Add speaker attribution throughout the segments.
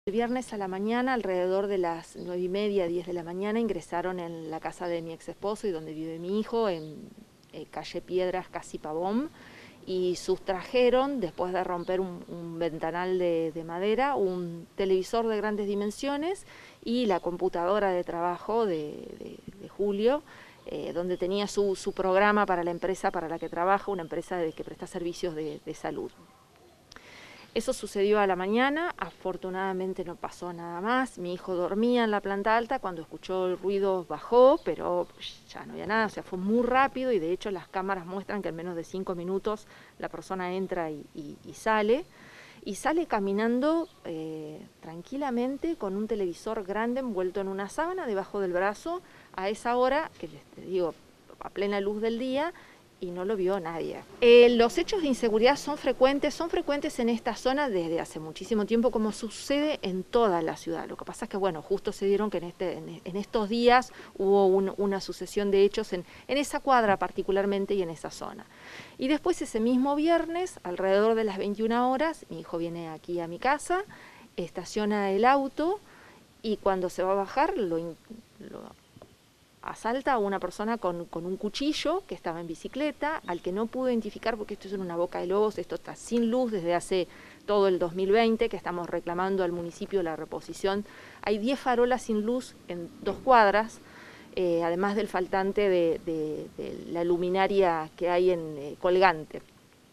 Speaker 1: El viernes a la mañana, alrededor de las 9:30, 10 de la mañana, ingresaron en la casa de mi ex esposo y donde vive mi hijo, en calle Piedras, casi Pavón, y sustrajeron, después de romper un ventanal de madera, un televisor de grandes dimensiones y la computadora de trabajo de Julio, donde tenía su programa para la empresa para la que trabaja, una empresa que presta servicios de salud. Eso sucedió a la mañana, afortunadamente no pasó nada más. Mi hijo dormía en la planta alta, cuando escuchó el ruido bajó, pero ya no había nada, o sea, fue muy rápido y de hecho las cámaras muestran que en menos de 5 minutos la persona entra y sale. Y sale caminando tranquilamente con un televisor grande envuelto en una sábana debajo del brazo a esa hora, que les digo, a plena luz del día, y no lo vio nadie. Los hechos de inseguridad son frecuentes en esta zona desde hace muchísimo tiempo, como sucede en toda la ciudad. Lo que pasa es que, bueno, justo se dieron que en estos días hubo una sucesión de hechos en esa cuadra particularmente y en esa zona. Y después ese mismo viernes, alrededor de las 21 horas, mi hijo viene aquí a mi casa, estaciona el auto y cuando se va a bajar lo asalta a una persona con un cuchillo que estaba en bicicleta, al que no pudo identificar porque esto es en una boca de lobos, esto está sin luz desde hace todo el 2020, que estamos reclamando al municipio la reposición. Hay 10 farolas sin luz en 2 cuadras, además del faltante de la luminaria que hay en colgante.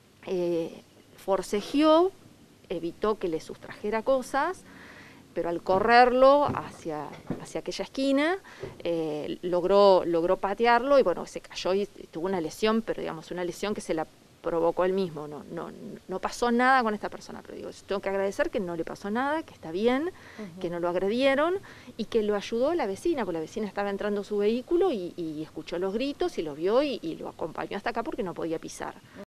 Speaker 1: Forcejeó, evitó que le sustrajera cosas, pero al correrlo hacia aquella esquina, logró patearlo y bueno, se cayó y tuvo una lesión, pero digamos una lesión que se la provocó él mismo. No pasó nada con esta persona, pero digo, tengo que agradecer que no le pasó nada, que está bien, que no lo agredieron y que lo ayudó la vecina, porque la vecina estaba entrando a su vehículo y escuchó los gritos y lo vio y lo acompañó hasta acá porque no podía pisar.